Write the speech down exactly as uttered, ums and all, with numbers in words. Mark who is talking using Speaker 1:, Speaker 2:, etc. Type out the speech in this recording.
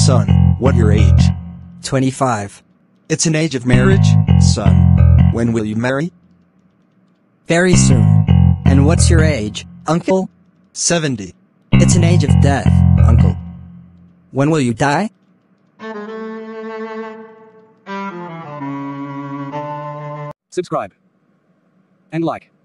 Speaker 1: Son, what your age?
Speaker 2: twenty-five.
Speaker 1: It's an age of marriage, son. When will you marry?
Speaker 2: Very soon. And what's your age, uncle?
Speaker 1: seventy.
Speaker 2: It's an age of death, uncle. When will you die?
Speaker 3: Subscribe and like.